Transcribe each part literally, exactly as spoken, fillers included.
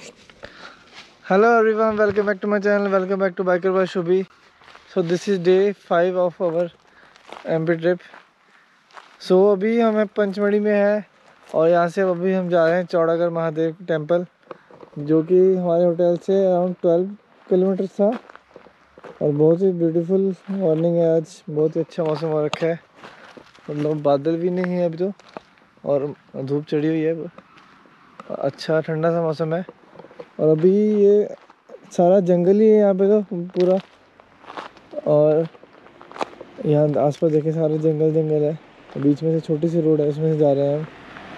Hello everyone, welcome back to my channel, welcome back to Biker by Shubhi. So this is day five of our M P trip. So अभी हम पंचमढ़ी में है और यहाँ से अभी हम जा रहे हैं चौड़ागढ़ महादेव टेम्पल, जो कि हमारे होटल से अराउंड ट्वेल्व किलोमीटर था। और बहुत ही ब्यूटीफुल मॉर्निंग है आज, बहुत ही अच्छा मौसम हो रखा है, मतलब बादल भी नहीं है अभी तो और धूप चढ़ी हुई है, अच्छा ठंडा सा मौसम है। और अभी ये सारा जंगल ही है यहाँ पे तो पूरा, और यहाँ आसपास देखे सारे जंगल जंगल है, बीच में से छोटी सी रोड है, उसमें से जा रहे हैं हम।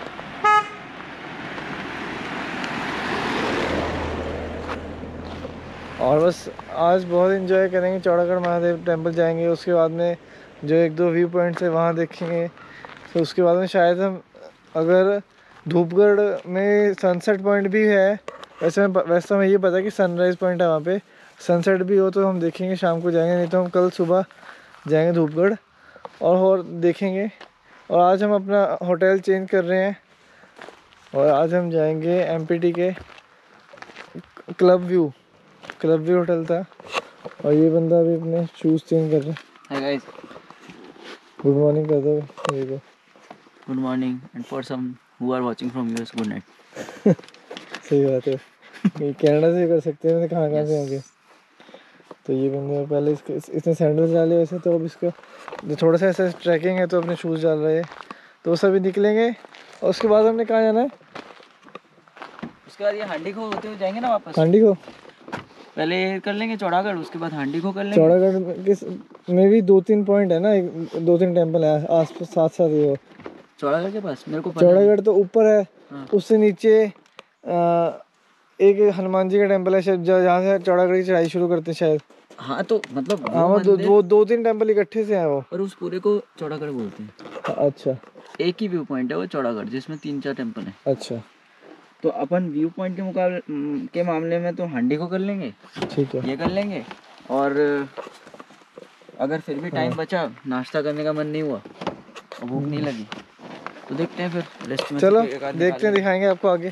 और बस आज बहुत एंजॉय करेंगे, चौड़ागढ़ महादेव टेम्पल जाएंगे, उसके बाद में जो एक दो व्यू पॉइंट्स है वहाँ देखेंगे। तो उसके बाद में शायद हम, अगर धूपगढ़ में सनसेट पॉइंट भी है, वैसे वैसे हमें ये पता है कि सनराइज़ पॉइंट है वहाँ पे, सनसेट भी हो तो हम देखेंगे, शाम को जाएंगे, नहीं तो हम कल सुबह जाएंगे धूपगढ़ और और देखेंगे। और आज हम अपना होटल चेंज कर रहे हैं और आज हम जाएंगे एमपीटी के club view, club view hotel था। और ये बंदा अभी अपने शूज़ चेंज कर रहा है। हाय गाइस, गुड मॉर्निंग कर दो मेरे को। Good morning and for some who are watching from US, good night. सही बात है, ये कनाडा से कर सकते हैं, कहाँ कहाँ से होंगे। तो ये बंदे पहले इसके इसने सैंडल्स डाले वैसे, तो अब इसका जो थोड़ा सा ऐसा ट्रैकिंग है तो अपने शूज़ डाल रहे हैं, तो वो सभी निकलेंगे। और उसके बाद हमने कहाँ जाना है? उसके बाद ये हांडी को होते हुए जाएंगे ना वापस। हांडी को पहले कर लेंगे चौड़ागढ़, उसके बाद हांडी को कर लेंगे। चौड़ागढ़ किस में भी दो तीन पॉइंट है ना, एक दो तीन टेम्पल है आस पास साथ साथ ही। वो चौड़ागढ़ के पास मेरे को चौड़ागढ़ तो ऊपर है। हाँ। उससे नीचे आ, एक हनुमान जी का टेम्पल है शायद, जहाँ से चौड़ागढ़ की चढ़ाई शुरू करते हैं शायद। हाँ तो मतलब हाँ वो दो, दो, दो तीन टेम्पल इकट्ठे से हैं वो, और उस पूरे को चौड़ागढ़ बोलते हैं। अच्छा, एक ही व्यू पॉइंट है वो चौड़ागढ़, जिसमें तीन चार टेम्पल है। अच्छा, तो अपन व्यू पॉइंट के मुकाबले के मामले में तो हांडी को कर लेंगे, ठीक है, ये कर लेंगे। और अगर फिर भी टाइम बचा, नाश्ता करने का मन नहीं हुआ और भूख नहीं लगी, तो देखते हैं फिर रेस्ट में। चलो देखते हैं, दिखाएंगे आपको आगे।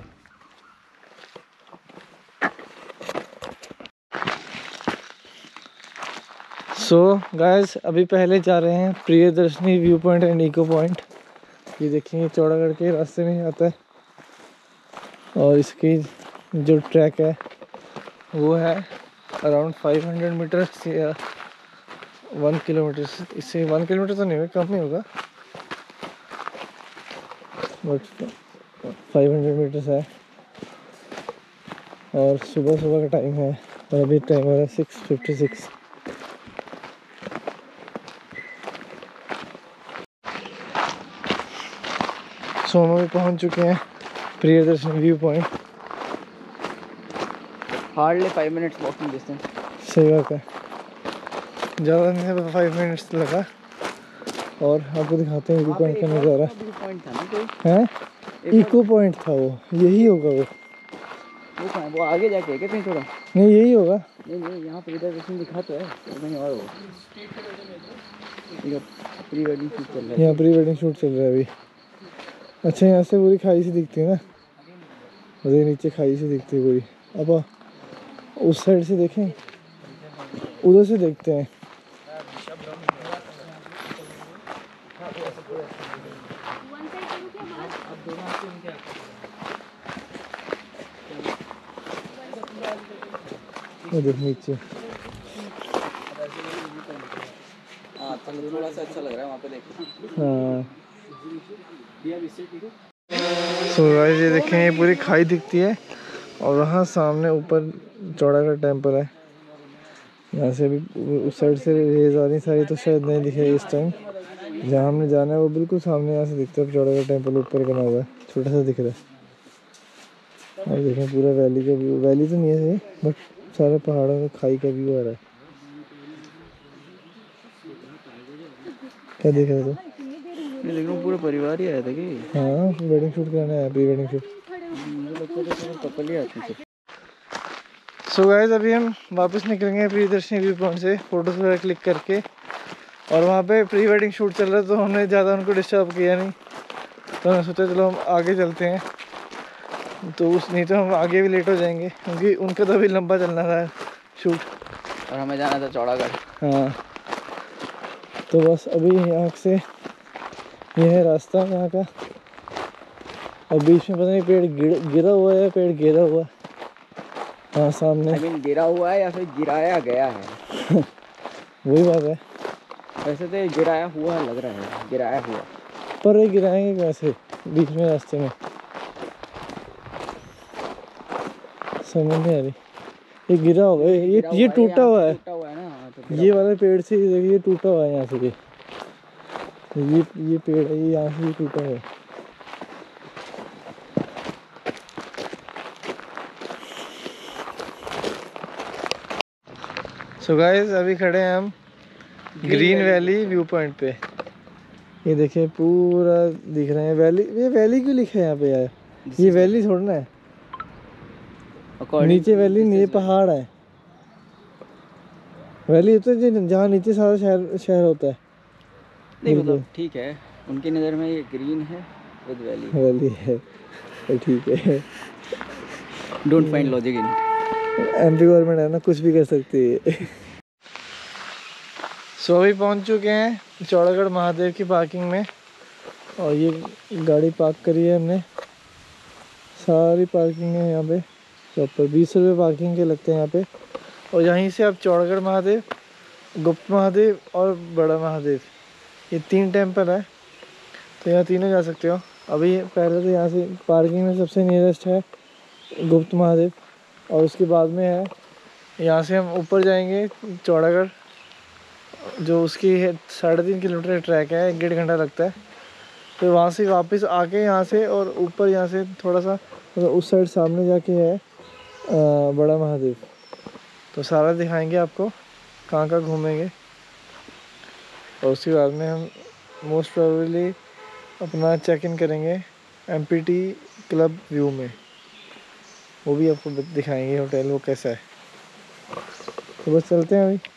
सो so, गाइस अभी पहले जा रहे हैं Priyadarshini view point and echo point. ये देखेंगे चौड़ागढ़ के रास्ते में आता है, और इसकी जो ट्रैक है वो है अराउंड फाइव हंड्रेड मीटर या वन किलोमीटर। इससे वन किलोमीटर तो नहीं होगा, कम ही होगा, बट फाइव हंड्रेड मीटर्स है। और सुबह सुबह का टाइम है और अभी टाइम हो रहा है सिक्स फिफ्टी सिक्स। सो हम अभी पहुँच चुके हैं Priyadarshan view point. Hardly five minutes walking distance. सही बात है, ज़्यादा नहीं, फाइव मिनट्स लगा। और आपको दिखाते हैं व्यू पॉइंट का नज़ारा है। इको पॉइंट था वो, यही होगा वो। वो कहाँ है? वो आगे जाके है क्या कहीं थोड़ा? नहीं यही होगा। नहीं नहीं, यहाँ प्रियदर्शन दिखा तो है, तो कहीं और होगा। प्री वेडिंग शूट चल रहा है, यहाँ प्री वेडिंग शूट चल रहा है अभी। अच्छा, यहाँ से पूरी खाई सी दिखती है ना, उधर नीचे खाई सी दिखती है पूरी। अब उस साइड से देखें, उधर से देखते हैं। उधर नीचे हाँ, थोड़ा सा अच्छा लग रहा है वहाँ पे देखो। हाँ, सो गाइस ये देखें, ये पूरी खाई दिखती है और वहाँ सामने ऊपर चौड़ागढ़ टेम्पल है। यहाँ से भी उस साइड से रेज आ रही सारी, तो शायद नहीं दिखे इस टाइम। जहाँ हमने जाना है वो बिल्कुल सामने यहाँ से दिखता है, चौड़ागढ़ टेम्पल ऊपर बना हुआ है, छोटा सा दिख रहा है। और देखें पूरा वैली का व्यू, वैली तो नहीं है बट सारे पहाड़ों में खाई का व्यू आ रहा है। क्या देख रहे थे? मैं देख रहा हूँ पूरा परिवार ही आया था कि? हाँ, वेडिंग शूट कराना है, प्री वेडिंग शूट। कपल ही आते हैं। सो गाइस अभी हम वापस निकलेंगे प्रियदर्शनी व्यू पॉइंट से फोटोज वगैरह क्लिक करके, और वहाँ पे प्री वेडिंग शूट चल रहा है, तो हमने ज़्यादा उनको डिस्टर्ब किया नहीं, तो हमने सोचा चलो हम आगे चलते हैं। तो उस नहीं तो हम आगे भी लेट हो जाएंगे क्योंकि उनका तो अभी लंबा चलना था शूट और हमें जाना था चौड़ागढ़। हाँ तो बस अभी यहाँ से ये है रास्ता यहाँ का, और बीच में पता नहीं पेड़ गिर, गिरा हुआ है, पेड़ गिरा हुआ है हाँ सामने। I mean, गिरा हुआ है या फिर गिराया गया है वही बात है। वैसे तो गिराया हुआ लग रहा है, गिराया हुआ। पर ये गिराएंगे कैसे बीच में रास्ते में, समझ नहीं आ रही। ये गिरा होगा, ये ये, ये टूटा हुआ है, टूटा हुआ है ना, तो ये वाले पेड़ से देखिए टूटा हुआ है यहाँ से, ये ये ये पेड़ है, ये यहाँ से टूटा हुआ है। सो so गाइस अभी खड़े हैं हम ग्रीन वैली व्यू पॉइंट पे। ये देखिए पूरा दिख रहा है वैली। ये वैली क्यों लिखा है यहाँ पे यार, ये वैली थोड़ा है, नीचे वैली नहीं, ये पहाड़ है। वैली होता है जहाँ नीचे सारा शहर शहर होता है। नहीं मतलब ठीक है, उनकी नज़र में ये ग्रीन है विद वैली वैली है, ठीक है। Don't find logic in. MP government है ना, कुछ भी कर सकती है। सो so, अभी पहुंच चुके हैं चौड़ागढ़ महादेव की पार्किंग में, और ये गाड़ी पार्क करी है हमने। सारी पार्किंग है यहाँ पे, प्रॉपर बीस रुपये पार्किंग के लगते हैं यहाँ पे। और यहीं से आप चौड़ागढ़ महादेव, गुप्त महादेव और बड़ा महादेव, ये तीन टेम्पल है, तो यहाँ तीनों जा सकते हो। अभी पहले तो यहाँ से पार्किंग में सबसे नियरेस्ट है गुप्त महादेव, और उसके बाद में है यहाँ से हम ऊपर जाएंगे चौड़ागढ़, जो उसकी साढ़े तीन किलोमीटर ट्रैक है, एक डेढ़ घंटा लगता है। फिर वहाँ से वापस आके यहाँ से और ऊपर यहाँ से थोड़ा सा मतलब उस साइड सामने जाके है आ, बड़ा महादेव। तो सारा दिखाएंगे आपको कहाँ कहाँ घूमेंगे, और उसके बाद में हम मोस्ट प्रोबेबली अपना चेक इन करेंगे एमपीटी क्लब व्यू में, वो भी आपको दिखाएंगे होटल वो कैसा है। तो बस चलते हैं अभी।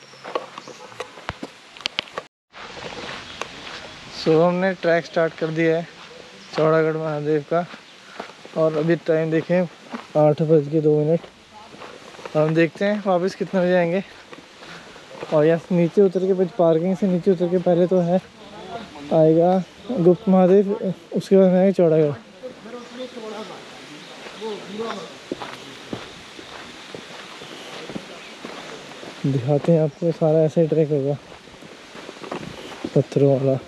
सो so, हमने ट्रैक स्टार्ट कर दिया है चौड़ागढ़ महादेव का, और अभी टाइम देखें आठ बज के दो मिनट। हम देखते हैं वापस कितने बजे आएंगे। और यहाँ नीचे उतर के, पार्किंग से नीचे उतर के पहले तो है आएगा गुप्त महादेव, उसके बाद में आएगा चौड़ागढ़। दिखाते हैं आपको, सारा ऐसा ही ट्रैक होगा पत्थरों वाला।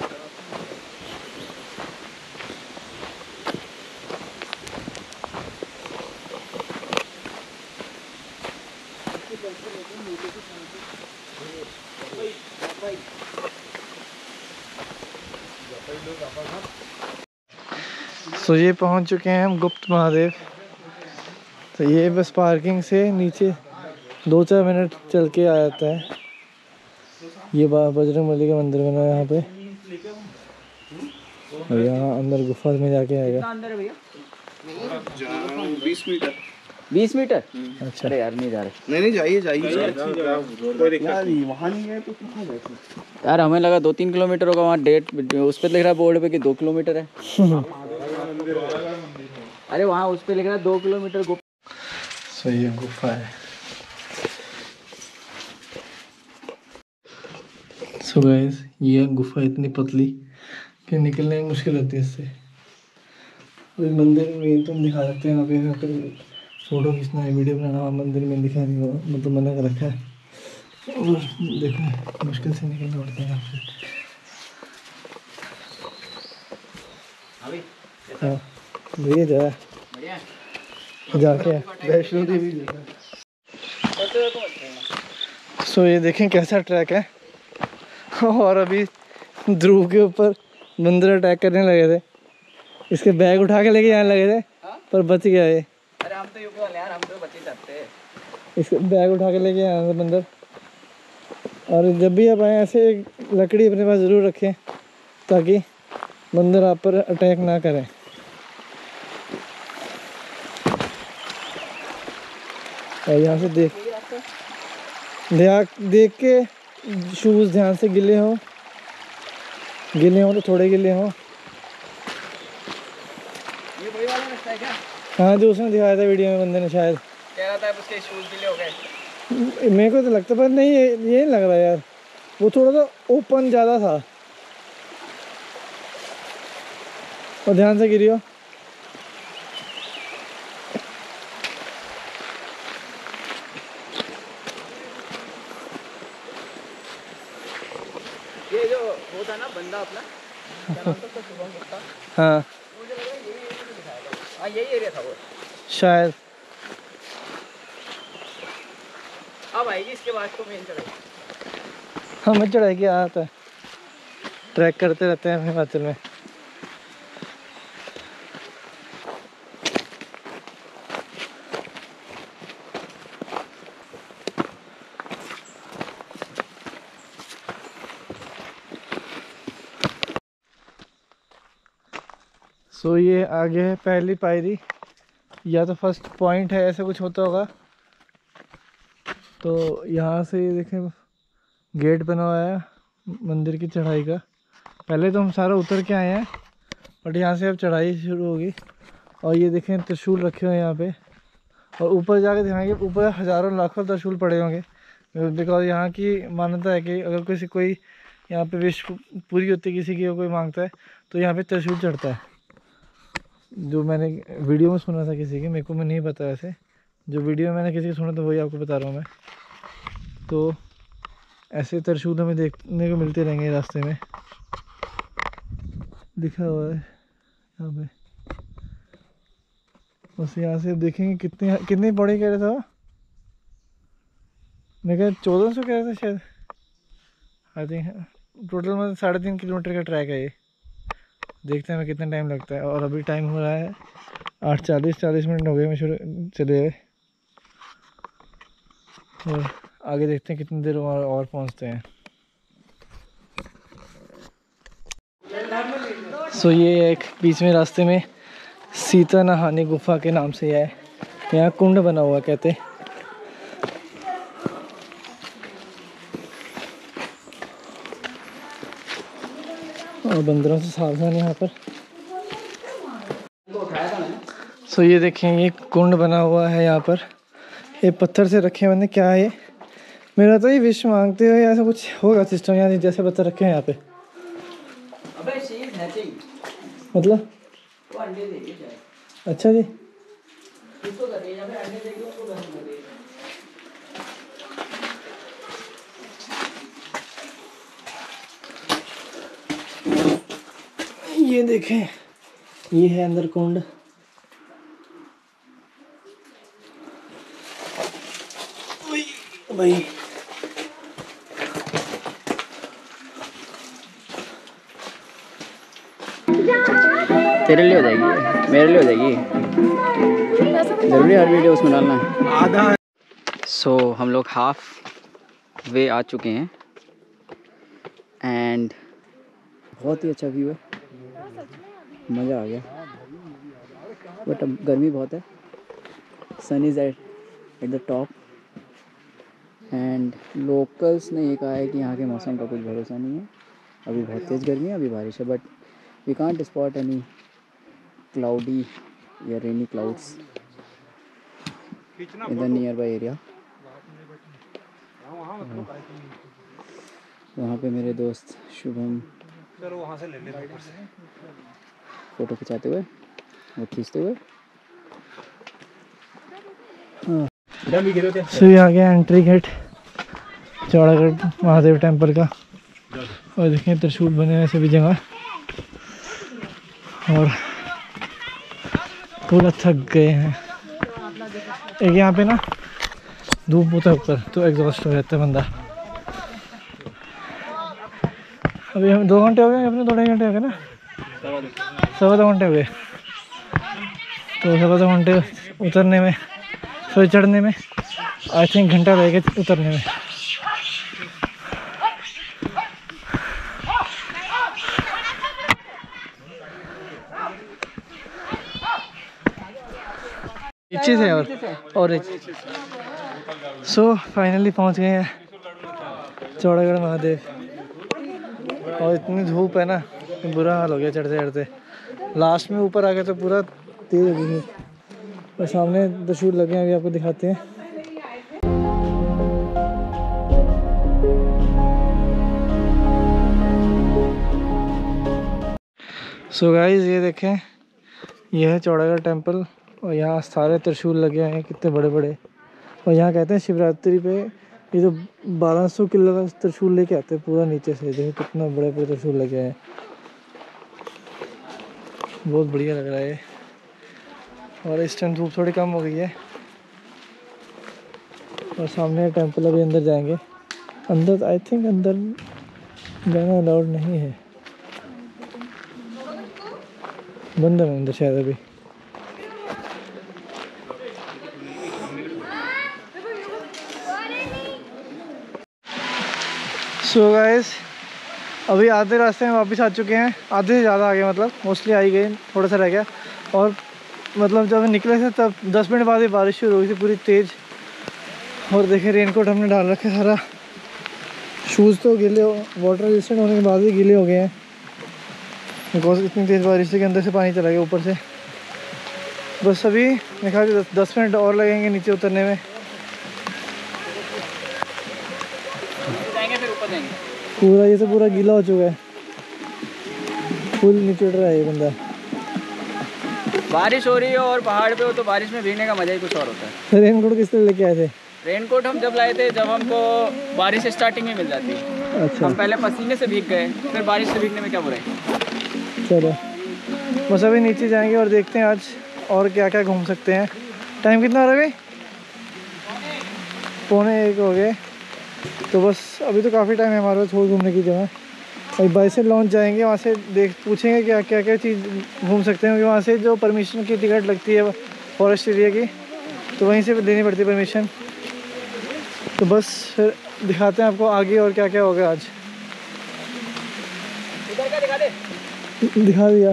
सो ये पहुंच चुके हैं हम गुप्त महादेव। तो ये बस पार्किंग से नीचे दो चार मिनट चल के आ जाता है। ये बजरंगबली का मंदिर बना है यहाँ पे, और यहाँ अंदर गुफा में जाके आएगा। अंदर है भैया बीस मीटर बीस मीटर। अच्छा अरे यार नहीं जा रहे। नहीं नहीं जाइए जाइए यार, वहाँ नहीं है तो कहाँ बैठे यार हमें लगा दो तीन किलोमीटर होगा, वहाँ डेट उस पर लिख रहा है बोर्ड पे कि दो किलोमीटर है। अरे वहाँ उस पर लिख रहा है दो किलोमीटर। सो ये गुफा है। सो गाइस ये गुफा इतनी पतली कि निकलने में मुश्किल होती है इससे। अभी मंदिर में तुम दिखा सकते हैं, यहाँ पे फोटो खींचना है, वीडियो बनाना है, मंदिर में दिखा नहीं होगा, मतलब मना कर रखा है। और देखो मुश्किल से निकलना पड़ता है यहाँ से। हाँ भैया जा जाके वैष्णो देवी। सो ये देखें कैसा ट्रैक है। और अभी ध्रुव के ऊपर बंदर अटैक करने लगे थे, इसके बैग उठा के लेके जाने लगे थे, पर बच गया ये। अरे हम तो यूपी वाले यार, हम तो बच ही जाते हैं। इसके बैग उठा के लेके आना था बंदर। और जब भी आप आए ऐसे एक लकड़ी अपने पास ज़रूर रखें ताकि बंदर आप पर अटैक ना करें। और यहाँ से देख देख देख के शूज़ ध्यान से गिले हों, गिले हों तो थोड़े गिले हों। ये वही वाला रास्ता है क्या? हाँ जो उसने दिखाया था वीडियो में बंदे ने, शायद कह रहा था उसके शूज के लिए हो गए। मेरे को तो लगता पर नहीं, ये ये नहीं लग रहा यार, वो थोड़ा सा ओपन ज़्यादा था। और ध्यान से गिरियो। ये जो वो था ना बंदा अपना, क्या नाम था उसका, शुभम गुप्ता। हाँ मुझे लगा यही एरिया में दिखाया था। हाँ यही एरिया था वो शायद। अब आएगी इसके बाद तो मेन चढ़ाई। हमें चढ़ाई के आता है, ट्रैक करते रहते हैं हिमाचल में। सो so, ये आगे है पहली पायरी, या तो फर्स्ट पॉइंट है, ऐसा कुछ होता होगा। तो यहाँ से ये देखें गेट बना हुआ है मंदिर की चढ़ाई का। पहले तो हम सारा उतर के आए हैं, बट यहाँ से अब चढ़ाई शुरू होगी। और ये देखें त्रिशूल रखे हुए हैं यहाँ पे, और ऊपर जाके दिखाएंगे, ऊपर हज़ारों लाखों त्रिशूल पड़े होंगे। बिकॉज यहाँ की मान्यता है कि अगर किसी कोई यहाँ पे विश पूरी होती है, किसी की कोई मांगता है, तो यहाँ पे त्रिशूल चढ़ता है। जो मैंने वीडियो में सुना था किसी की, मेरे को मैं नहीं पता ऐसे, जो वीडियो में मैंने किसी की सुना था वही आपको बता रहा हूँ मैं। तो ऐसे त्रिशूल हमें देखने को मिलते रहेंगे रास्ते में, लिखा हुआ है यहाँ पे। बस यहाँ से देखेंगे कितने कितनी पौड़ी कह रहा था मैं, क्या चौदह सौ कह रहा था शायद, आई थिंक। टोटल मतलब साढ़े तीन किलोमीटर का ट्रैक है ये। देखते हैं हमें कितना टाइम लगता है। और अभी टाइम हो रहा है आठ चालीस, चालीस मिनट हो गए मैं शुरू चले गए। और आगे देखते हैं कितनी देर और, और पहुँचते हैं। सो so, ये एक बीच में रास्ते में सीता नहानी गुफा के नाम से है, यहाँ कुंड बना हुआ कहते। और बंदरों से सावधान यहाँ पर। सो so, ये देखें ये कुंड बना हुआ है यहाँ पर, ये पत्थर से रखे हुए हैं। क्या है ये? मेरा तो ये विश मांगते हुए ऐसा कुछ होगा सिस्टम यहाँ, जैसे पत्थर रखे हैं यहाँ पे। अबे शी इज हैचिंग, मतलब वो अंडे देगी शायद। अच्छा जी, इसको कर रही है, अबे अंडे देगी उसको कर रही है। ये देखें ये है अंदर कुंड। भाई तेरे लिए हो जाएगी, मेरे लिए हो जाएगी, जरूरी हर वीडियो उसमें डालना है आधा। सो so, हम लोग हाफ वे आ चुके हैं एंड बहुत ही अच्छा व्यू है, मज़ा आ गया। बट अब गर्मी बहुत है, sun is at at the top and locals ने ये कहा है कि यहाँ के मौसम का कुछ भरोसा नहीं है। अभी बहुत तेज़ गर्मी है, अभी बारिश है, but we can't spot any cloudy या rainy clouds in the nearby area. वहाँ पे मेरे दोस्त शुभम फ़ोटो खिंचाते हुए वो खींचते हुए। सो ये आ गया entry gate Chauragarh Mahadev temple का। और देखें त्रिशूल बने हैं सभी जगह, और पूरा थक गए हैं। एक यहाँ पे ना धूप होता है ऊपर, तो एग्जॉस्ट हो जाता है बंदा। अभी हम दो घंटे हो गए अपने, दो ढाई घंटे हो गए ना, सवा दो घंटे हो गए। तो सवा दो घंटे उतरने में, फिर चढ़ने में आई थिंक घंटा लगेगा उतरने में। नीचे से और और सो फाइनली पहुंच गए हैं चौड़ागढ़ महादेव। और इतनी धूप है ना, बुरा हाल हो गया चढ़ते चढ़ते। लास्ट में ऊपर आ गए तो पूरा तेज हो गई। और सामने त्रिशूल लगे हैं, अभी आपको दिखाते हैं। सो so गाइस ये देखें, ये है चौड़ागढ़ टेम्पल और यहाँ सारे त्रिशूल लगे हैं कितने बड़े बड़े। और यहाँ कहते हैं शिवरात्रि पे ये जो बारह सौ किलो का त्रिशूल लेके आते हैं पूरा नीचे से। देखो कितना बड़े बड़े त्रिशूल लगे हैं, बहुत बढ़िया लग रहा है। और इस टाइम धूप थोड़ी कम हो गई है। और सामने टेम्पल, अभी अंदर जाएंगे। अंदर आई थिंक अंदर जाना अलाउड नहीं है, बंद है अंदर शायद अभी। सो so गाइस अभी आधे रास्ते में वापस आ चुके हैं, आधे से ज़्यादा आ गए, मतलब मोस्टली आ ही गए, थोड़ा सा रह गया। और मतलब जब निकले थे तब दस मिनट बाद ही बारिश शुरू हुई थी पूरी तेज़। और देखे रेनकोट हमने डाल रखे सारा, शूज़ तो गीले हो, वाटर रेजिस्टेंट होने के बाद भी गीले हो गए हैं बिकॉज इतनी तेज़ बारिश थी कि अंदर से पानी चला गया ऊपर से। बस अभी मेरे ख्याल से दस मिनट और लगेंगे नीचे उतरने में। पूरा ये तो पूरा गीला हो चुका है, फुल नीचे उतर रहा है ये बंदा। बारिश हो रही है और पहाड़ पे हो तो बारिश में भीगने का मजा ही कुछ और होता है। रेनकोट किस तरह लेके आए थे? रेनकोट हम जब लाए थे जब हमको बारिश स्टार्टिंग में मिल जाती है। अच्छा, हम पहले पसीने से भीग गए, फिर बारिश से भीगने में क्या बुराई। चलो बस अभी नीचे जाएंगे और देखते हैं आज और क्या क्या घूम सकते हैं। टाइम कितना हो रहा है अभी? पौने एक हो गए। तो बस अभी तो काफ़ी टाइम है हमारे पास और घूमने की जगह। और बाइसन लॉन्च जाएंगे, वहाँ से देख पूछेंगे क्या क्या क्या चीज़ घूम सकते हैं, क्योंकि वहाँ से जो परमिशन की टिकट लगती है फॉरेस्ट एरिया की, तो वहीं से देनी पड़ती है परमिशन। तो बस फिर दिखाते हैं आपको आगे और क्या क्या होगा आज। दिखा दे। दिखा दिया।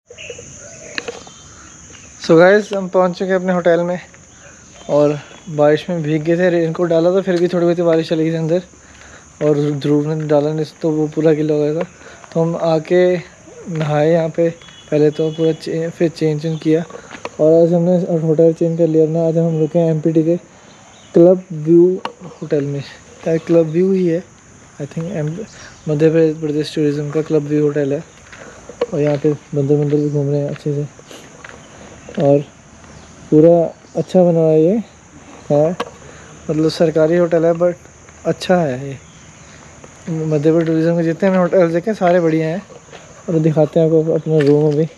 सो गाइस हम पहुँच चुके हैं अपने होटल में और बारिश में भीग गए थे, रेनकोट डाला था फिर भी थोड़ी बहुत बारिश चली गई थी अंदर। और ध्रुव ने डाला नहीं तो वो पूरा गीला हो गया था। तो हम आके नहाए यहाँ पे पहले तो पूरा चे, फिर चेंज चेंज किया। और आज हमने होटल चेंज कर लिया अपना। आज हम रुके हैं एम पी टी के क्लब व्यू होटल में, शायद क्लब व्यू ही है I think, M Madhya Pradesh tourism का क्लब व्यू होटल है। और यहाँ पे मंदिर मंदिर भी घूम रहे हैं अच्छे से। और पूरा अच्छा बना हुआ ये है, मतलब सरकारी होटल है बट अच्छा है ये। मध्य प्रदेश टूरिज़्म के जितने हमने होटल देखे सारे बढ़िया हैं। और दिखाते हैं आपको अपना रूम अभी।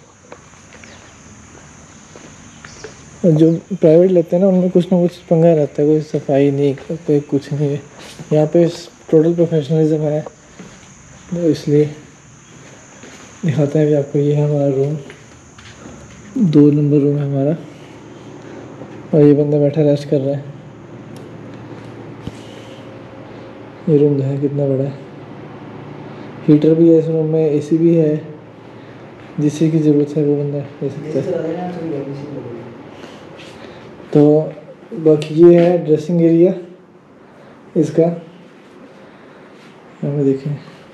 जो प्राइवेट लेते हैं ना उनमें कुछ ना कुछ पंगा रहता है, कोई सफाई नहीं, कोई कुछ नहीं है। यहाँ पे टोटल प्रोफेशनलिज्म है, तो इसलिए दिखाते हैं अभी आपको। ये है हमारा रूम, दो नंबर रूम है हमारा। और ये बंदा बैठा रेस्ट कर रहा है। ये रूम है कितना बड़ा है, हीटर भी है इस रूम में, एसी भी है, जिससे की ज़रूरत है वो बंदा ले सकता है। तो बाकी ये है ड्रेसिंग एरिया इसका, हमें देखें।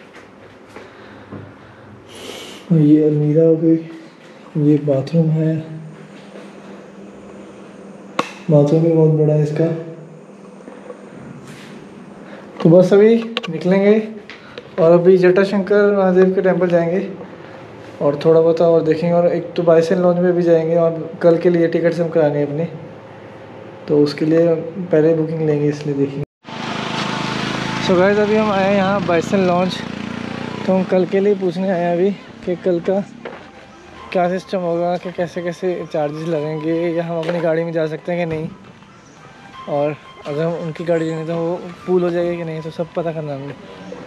ये अलमीरा हो गई, ये बाथरूम है, बाथरूम भी बहुत बड़ा है इसका। तो बस अभी निकलेंगे और अभी जटाशंकर महादेव के टेंपल जाएंगे और थोड़ा बहुत और देखेंगे। और एक तो बाइसन लॉन्च में भी जाएंगे और कल के लिए टिकट हम करानी है अपनी, तो उसके लिए पहले बुकिंग लेंगे, इसलिए देखेंगे। सो गाइस अभी हम आए हैं यहाँ बाइसन लॉन्च, तो हम कल के लिए पूछने आए हैं अभी कि कल का क्या सिस्टम होगा, कि कैसे कैसे चार्जेस लगेंगे, या हम अपनी गाड़ी में जा सकते हैं कि नहीं, और अगर हम उनकी गाड़ी लेंगे तो वो पूल हो जाएगी कि नहीं, तो सब पता करना हमें।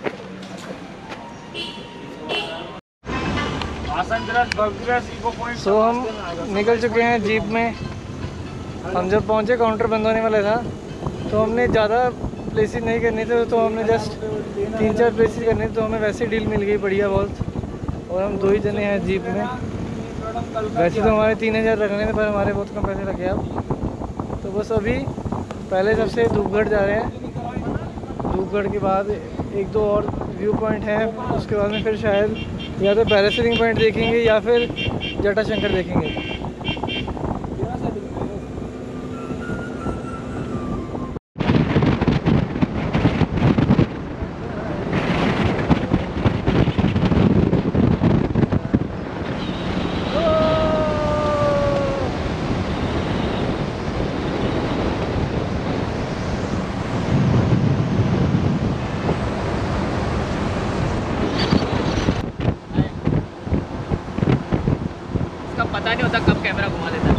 सो so, हम निकल चुके हैं जीप में। हम जब पहुंचे काउंटर बंद होने वाला था, तो हमने ज़्यादा प्लेसेस नहीं करनी थे, तो हमने जस्ट तीन चार प्लेसेस करने थे, तो हमें वैसे डील मिल गई बढ़िया बहुत। और हम दो ही जने हैं जीप में। वैसे तो हमारे तीन हज़ार रखने थे पर हमारे बहुत कम पैसे लगे अब। तो बस अभी पहले सबसे धूपगढ़ जा रहे हैं, धूपगढ़ के बाद एक दो और व्यू पॉइंट हैं, उसके बाद में फिर शायद या तो पैरासेलिंग पॉइंट देखेंगे या फिर जटाशंकर देखेंगे। नहीं होता कब कैमरा घुमा देता है।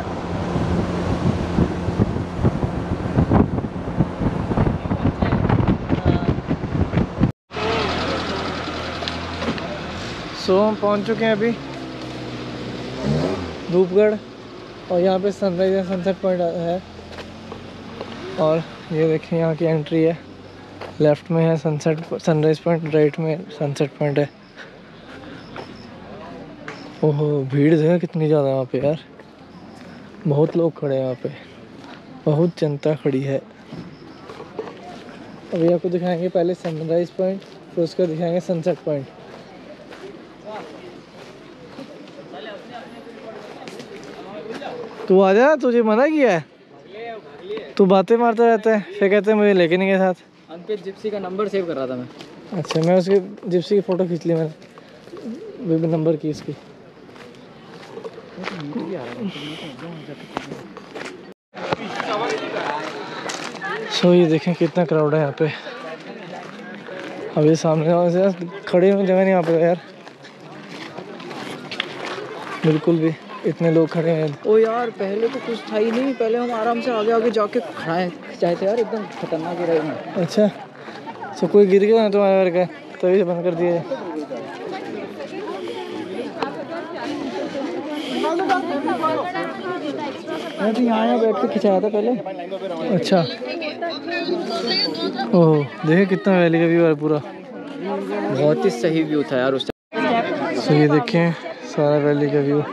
सो हम पहुंच चुके हैं अभी धूपगढ़, और यहाँ पे सनराइज एंड सनसेट पॉइंट है। और ये देखिए यहाँ की एंट्री है, लेफ्ट में है सनसेट सनराइज पॉइंट, राइट में सनसेट पॉइंट है। ओहो भीड़ है कितनी ज़्यादा वहाँ पे यार, बहुत लोग खड़े हैं वहाँ पे, बहुत जनता खड़ी है। अभी आपको दिखाएंगे पहले सनराइज पॉइंट, फिर उसको दिखाएंगे सनसेट पॉइंट। तू आ जा, तुझे मना किया है? तू बातें मारता रहता है, फिर कहते हैं मुझे लेके नहीं गए साथ। अंकित जिप्सी का नंबर सेव कर रहा था मैं। अच्छा, मैं उसके जिप्सी की फ़ोटो खींच ली मैंने, बेबी नंबर की इसकी। सो ये देखें कितना क्राउड है यहाँ पे। अभी सामने से खड़े होने जगह नहीं यहाँ पे यार, बिल्कुल भी इतने लोग खड़े हैं। ओ यार पहले तो कुछ था ही नहीं, पहले हम आराम से आगे आगे जाके खड़ाए चाहे थे यार, एकदम खतरनाक ही रहे। अच्छा, तो कोई गिर गया ना तुम्हारे घर का, तभी से बंद कर दिया है। मैं भी यहाँ बैठ के खिंचाया था पहले। अच्छा, ओह देखिए कितना वैली का व्यू है पूरा, बहुत ही सही व्यू था यार उस टाइम। सो ये देखें सारा वैली का व्यू।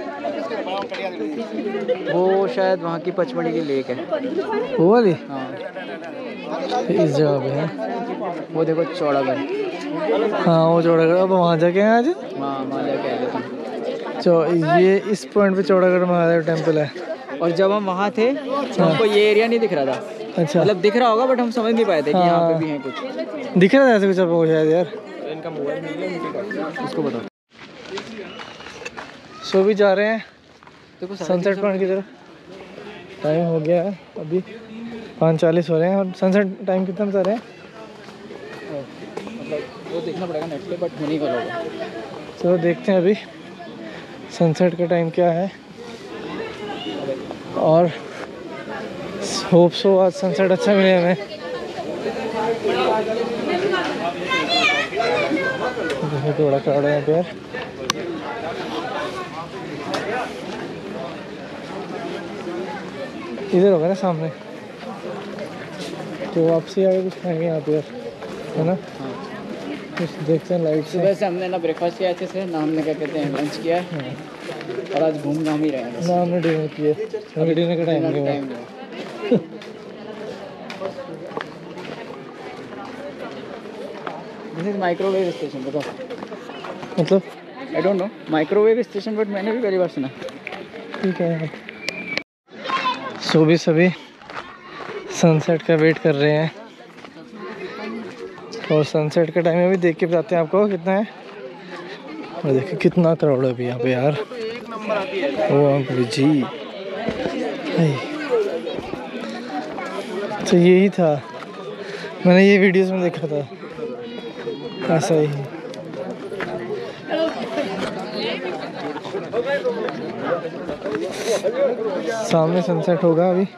वो शायद वहाँ की पचमढ़ी की लेक है, वो वाली? हाँ इस जगह पे है। वो देखो चौड़ागढ़। हाँ वो चौड़ागढ़, अब वहाँ जाके हैं आज। हाँ वहाँ जाके आए थे। चौ ये इस पॉइंट पे चौड़ागढ़ महादेव टेम्पल है। और जब हम वहाँ थे तो हमको ये एरिया नहीं दिख रहा था। अच्छा, मतलब दिख रहा होगा बट हम समझ नहीं पाए थे कि यहाँ पे हाँ। भी है कुछ। दिख रहा था ऐसे कुछ आपको शायद यार? इनका मोबाइल उसको बताओ। सो भी जा रहे हैं देखो सनसेट पॉइंट की तरफ। टाइम हो गया है अभी पाँच चालीस हो रहे हैं, और सनसेट टाइम कितना बता रहे हैं? मतलब वो देखना पड़ेगा नेट पे, बट होने वाला होगा। चलो देखते हैं अभी सनसेट का टाइम क्या है, और होप सो आज सनसेट अच्छा मिले हमें। देखो थोड़ा क्राउड है यहाँ पे यार। इधर होगा ना सामने, तो वापसी आगे कुछ खाएंगे यहाँ पे यार, है ना? कुछ देखते हैं लाइट से। सुबह से हमने ना ब्रेकफास्ट किया अच्छे से, ना हमने क्या कहते हैं लंच किया है, और आज घूम घाम ही रहे हैं। ना हमने डिनर किया, अभी डिनर का टाइम नहीं हुआ। दिस इज माइक्रोवेव स्टेशन, बताओ मतलब I don't know microwave station, but मैंने भी पहली बार सुना। ठीक है। सो भी सभी सनसेट का वेट कर रहे हैं, और सनसेट का टाइम अभी देख के बताते हैं आपको कितना है। और देखिए कितना क्राउड है अभी यहाँ पे यार। ओ अंकल जी, तो यही था, मैंने ये वीडियोस में देखा था ऐसा ही। सामने सनसेट होगा अभी।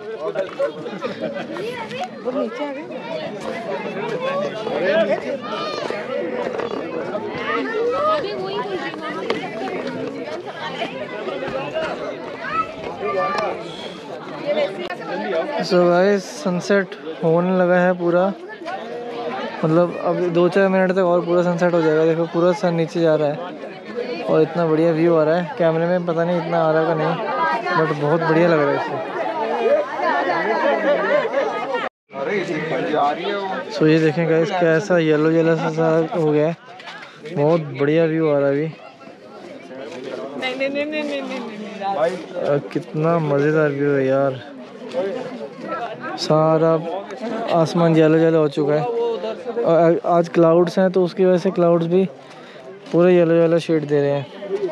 सो गाइस सनसेट होने लगा है पूरा, मतलब अब दो चार मिनट तक और पूरा सनसेट हो जाएगा। देखो पूरा सन नीचे जा रहा है, और इतना बढ़िया व्यू आ रहा है। कैमरे में पता नहीं इतना आ रहा का नहीं, बट बहुत बढ़िया लग रहा है इससे। सो ये देखें गाइस कैसा येलो येलो सा सा हो गया है, बहुत बढ़िया व्यू आ रहा है अभी। और कितना मज़ेदार व्यू है यार, सारा आसमान येलो येलो हो चुका है। और आज क्लाउड्स हैं तो उसकी वजह से क्लाउड्स भी पूरे येलो येलो शेड दे रहे हैं।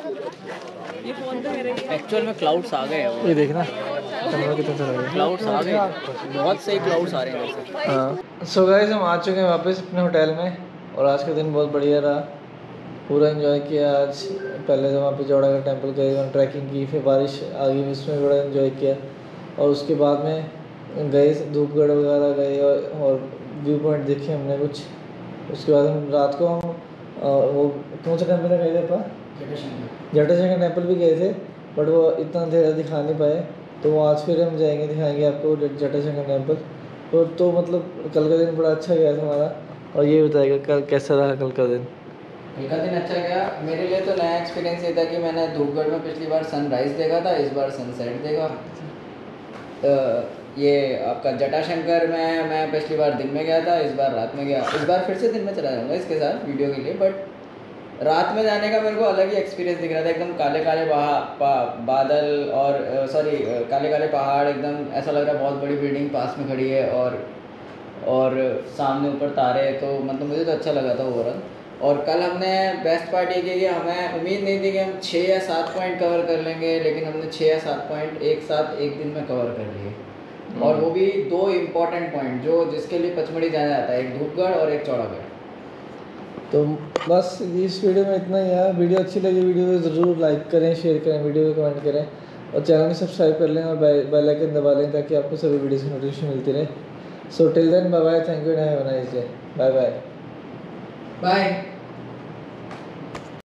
एक्चुअल में क्लाउड्स आ गए हैं, ये देखना कितना चला गया, क्लाउड्स आ गए, बहुत सही क्लाउड्स आ रहे हैं वैसे। हाँ। सो गाइस हम आ चुके हैं वापस अपने होटल में, और आज का दिन बहुत बढ़िया रहा। पूरा एंजॉय किया आज। पहले तो वहाँ पे चौड़ागढ़ टेम्पल गए, वहाँ ट्रैकिंग की, फिर बारिश आ गई, उसमें बड़ा एंजॉय किया। और उसके बाद में गए धूपगढ़ वगैरह गए और, और व्यू पॉइंट देखे हमने कुछ। उसके बाद हम रात को हम अ, वो कौन सा टेम्पल गए थे अपा? जटाशंकर टेम्पल भी गए थे, बट वो इतना अंधेरा दिखा नहीं पाए, तो वो आज फिर हम जाएंगे, दिखाएंगे आपको जटाशंकर टेम्पल। तो तो मतलब कल का दिन बड़ा अच्छा गया था हमारा। और ये बताएगा कल कैसा रहा कल का दिन? कल का दिन अच्छा गया मेरे लिए। तो नया एक्सपीरियंस ये था कि मैंने धूपगढ़ में पिछली बार सनराइज़ देखा था, इस बार सनसेट देखा। तो ये आपका जटाशंकर में मैं पिछली बार दिन में गया था, इस बार रात में गया। इस बार फिर से दिन में चला जाऊँगा इसके साथ वीडियो के लिए, बट रात में जाने का मेरे को अलग ही एक्सपीरियंस दिख रहा था। एकदम काले काले पा, बादल और सॉरी काले काले पहाड़, एकदम ऐसा लग रहा है बहुत बड़ी बिल्डिंग पास में खड़ी है, और और सामने ऊपर तारे। तो मतलब मुझे तो अच्छा लगा था ओवरऑल। और कल हमने बेस्ट पार्ट ये की कि हमें उम्मीद नहीं थी कि हम छः या सात पॉइंट कवर कर लेंगे, लेकिन हमने छः या सात पॉइंट एक साथ एक दिन में कवर कर लिए। और वो भी दो इम्पॉर्टेंट पॉइंट जो जिसके लिए पचमढ़ी जाना जाता है, एक धूपगढ़ और एक चौड़ागढ़। तो बस इस वीडियो में इतना ही है। वीडियो अच्छी लगी वीडियो को ज़रूर लाइक करें, शेयर करें, वीडियो को कमेंट करें और चैनल को सब्सक्राइब कर लें और बेल आइकन दबा लें ताकि आपको सभी वीडियोस की नोटिफिकेशन मिलती रहे। So till then bye bye, thank you and have a nice day. Bye bye bye.